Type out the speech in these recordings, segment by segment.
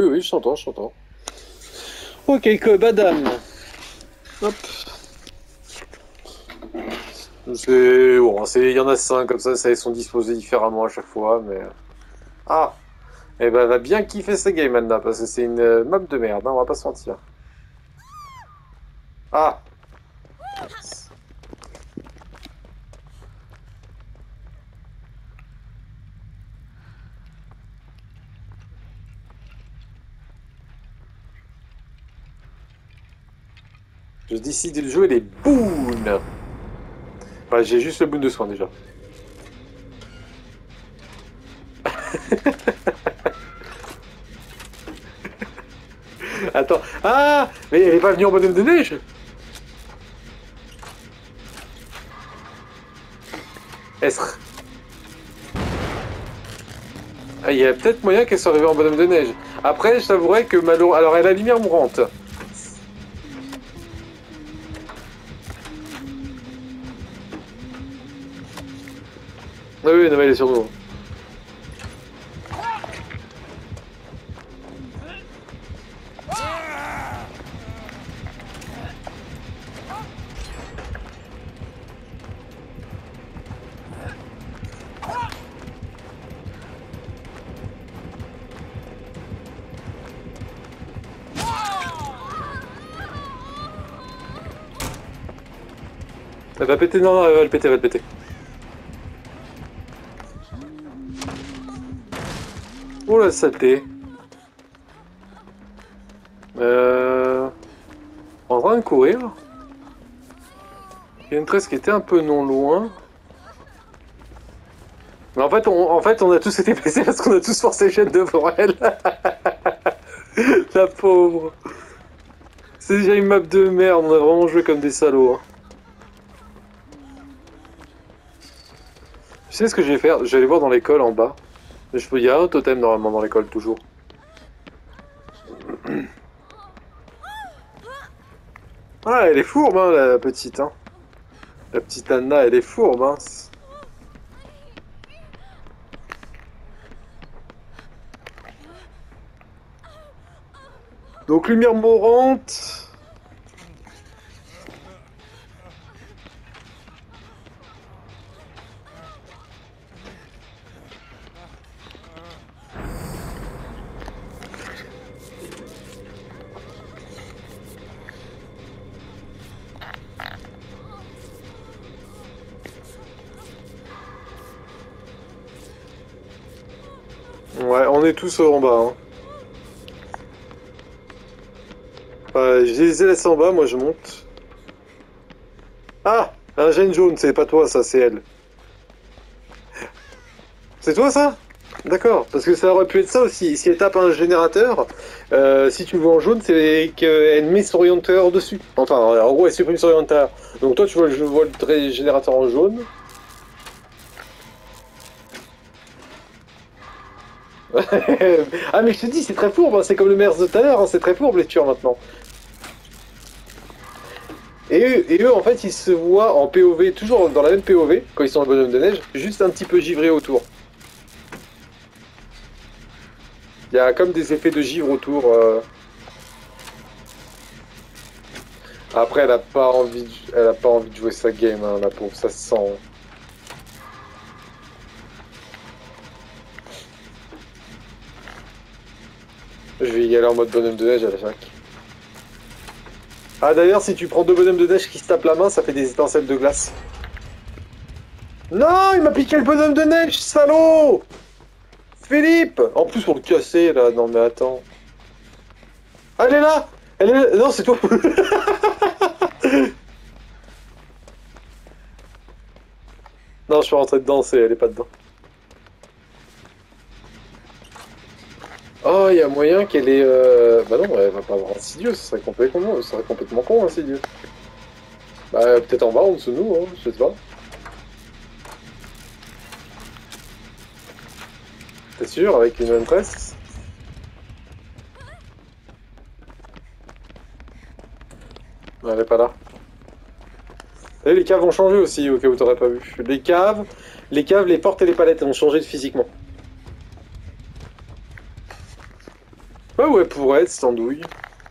Oui, oui, je t'entends, je t'entends. Ok, que badam. Hop. C'est... Bon, il y en a 5 comme ça ils sont disposés différemment à chaque fois, mais... Ah! Eh ben, elle va bien kiffer sa game, Anna, parce que c'est une map de merde, hein, on va pas se mentir. Ah! Je décide de jouer les boons! Bah, j'ai juste le boon de soin, déjà. Attends. Ah! Mais elle est pas venue en bonhomme de neige? Est-ce... Ah, il y a peut-être moyen qu'elle soit arrivée en bonhomme de neige. Après, je t'avouerais que Malo... Alors, elle a la lumière mourante. Oui, oui, non, mais elle est sur nous. Elle va péter, non, non, elle va le péter, elle va le péter. Oh la saleté. En train de courir. Il y a une tresse qui était un peu non loin. Mais en fait, on a tous été blessés parce qu'on a tous forcé le jet devant elle. La pauvre. C'est déjà une map de merde, on a vraiment joué comme des salauds. Hein. Tu sais ce que je vais faire? Je vais aller voir dans l'école en bas. Il y a un totem normalement dans l'école toujours. Ah, elle est fourbe, hein, la petite. Hein. La petite Anna, elle est fourbe. Hein. Donc, lumière mourante. Ouais, on est tous en bas. Hein. Je les laisse en bas, moi je monte. Ah! Un gène jaune, c'est pas toi ça, c'est elle. C'est toi ça? D'accord, parce que ça aurait pu être ça aussi. Si elle tape un générateur, si tu le vois en jaune, c'est qu'elle met son orienteur dessus. Enfin, en gros, elle supprime son orienteur. Donc toi, tu vois le générateur en jaune. Ah, mais je te dis, c'est très fourbe, hein. C'est comme le Mers de tout à l'heure, hein. C'est très fourbe les tueurs maintenant. Et eux, en fait, ils se voient en POV, toujours dans la même POV, quand ils sont en bonhomme de neige, juste un petit peu givré autour. Il y a comme des effets de givre autour. Après, elle a pas envie de jouer sa game, hein, la pauvre, ça se sent. Hein. Je vais y aller en mode bonhomme de neige à la chaque. Ah d'ailleurs, si tu prends deux bonhommes de neige qui se tapent la main, ça fait des étincelles de glace. Non, il m'a piqué le bonhomme de neige, salaud! Philippe! En plus, pour le casser, là, non mais attends. Ah, elle est là! Elle est là! Non, c'est toi! Non, je suis rentré dedans, elle est pas dedans. Oh, il y a moyen qu'elle ait... Bah non, elle va pas avoir Insidieux, ce serait complètement con, Insidieux. Bah, peut-être en bas, en dessous de nous, hein, je sais pas. T'es sûr, avec une Huntress? Non, elle est pas là. Et les caves ont changé aussi, au cas où t'aurais pas vu. Les portes et les palettes ont changé physiquement. Ouais, pourrait être cette andouille.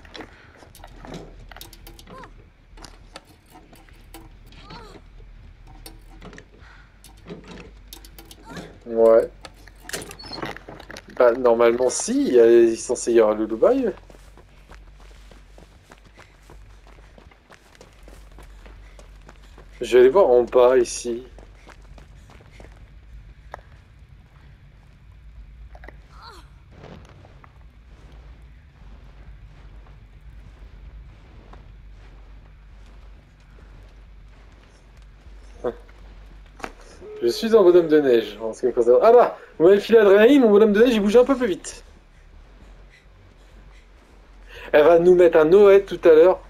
Ouais. Bah, normalement, si, il est censé y avoir le Dubaï. Je vais aller voir en bas, ici. Je suis un bonhomme de neige, en ce qui me concerne. Ah bah, vous m'avez filé l'adrénaline, mon bonhomme de neige, il bougeait un peu plus vite. Elle va nous mettre un Noël tout à l'heure.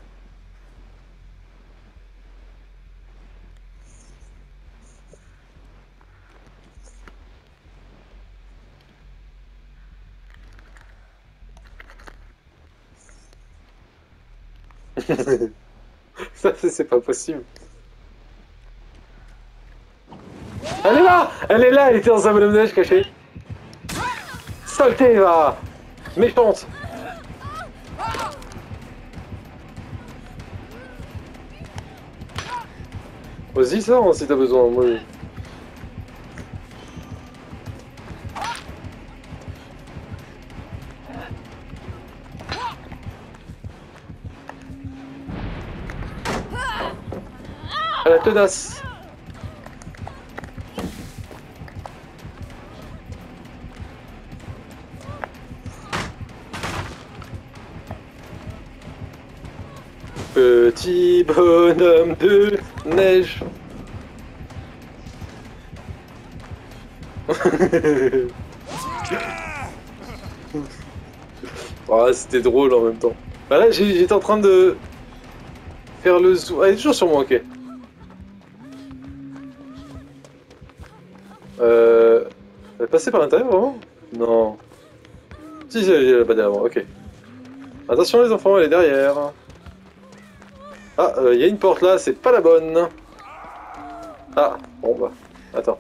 Ça, c'est pas possible. Elle est là! Elle est là, elle était dans un bonhomme de neige caché. Saleté, va! Méchante! Vas-y, sors hein, si t'as besoin. Moi... À la tenace! Petit bonhomme de neige. Ah, c'était drôle en même temps. Bah là, j'étais en train de faire le zoom. Ah, elle est toujours sur moi, ok. Elle est passée par l'intérieur, vraiment? Non. Si, elle est pas derrière moi, ok. Attention les enfants, elle est derrière. Ah, il y a une porte là, c'est pas la bonne. Ah, bon bah, attends.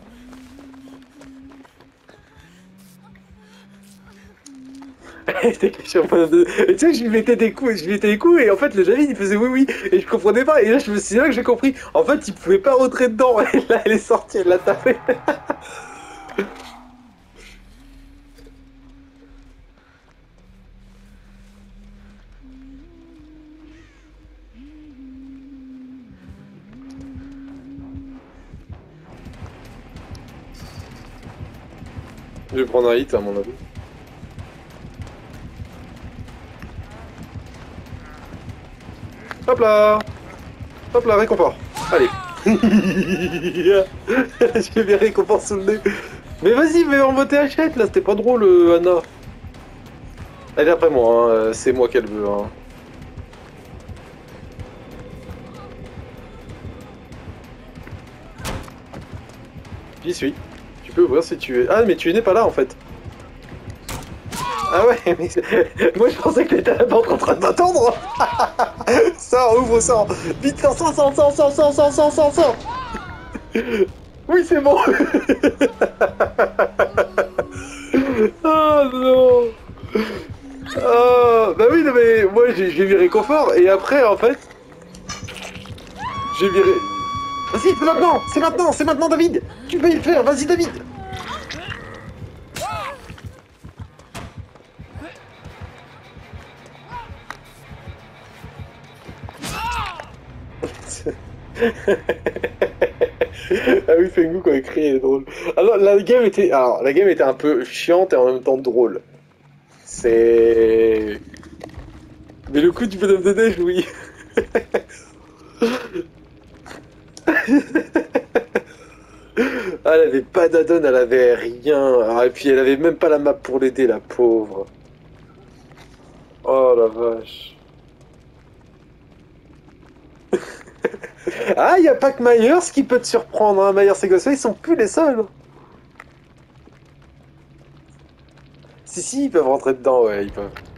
Et tu sais que je lui mettais des coups, et en fait le Javid il faisait oui oui, et je comprenais pas, et là c'est là que j'ai compris, en fait il pouvait pas rentrer dedans, et là elle est sortie, elle l'a tapé. Je vais prendre un hit à mon avis. Hop là! Hop là, réconfort. Allez. J'ai bien réconfort sous le nez. Mais vas-y, mais en mode THF là, c'était pas drôle, Anna. Elle est après moi, hein. C'est moi qu'elle veut. Hein. J'y suis. Tu peux ouvrir si tu es. Ah, mais tu n'es pas là en fait. Ah ouais, mais moi je pensais que t'étais là-bas en train de m'attendre. Sors, ouvre, sors. Vite, sors, sors, sors, sors, sors, sors, sors, sors, sors, sors. Oui, c'est bon. Oh non. Oh, bah oui, non, mais moi j'ai viré confort et après en fait, j'ai viré. Vas-y, c'est maintenant, David. Tu peux y le faire, vas-y, David. Ah oui, Fengu quand il crie, elle est drôle. Alors la game était un peu chiante et en même temps drôle. C'est. Mais le coup du bonhomme de neige, oui. Ah, elle avait pas d'addon, elle avait rien. Ah, et puis elle avait même pas la map pour l'aider, la pauvre. Oh la vache. Ah, y a pas que Myers qui peut te surprendre, hein. Myers et Ghostface, ils sont plus les seuls. Si, ils peuvent rentrer dedans, ouais, ils peuvent.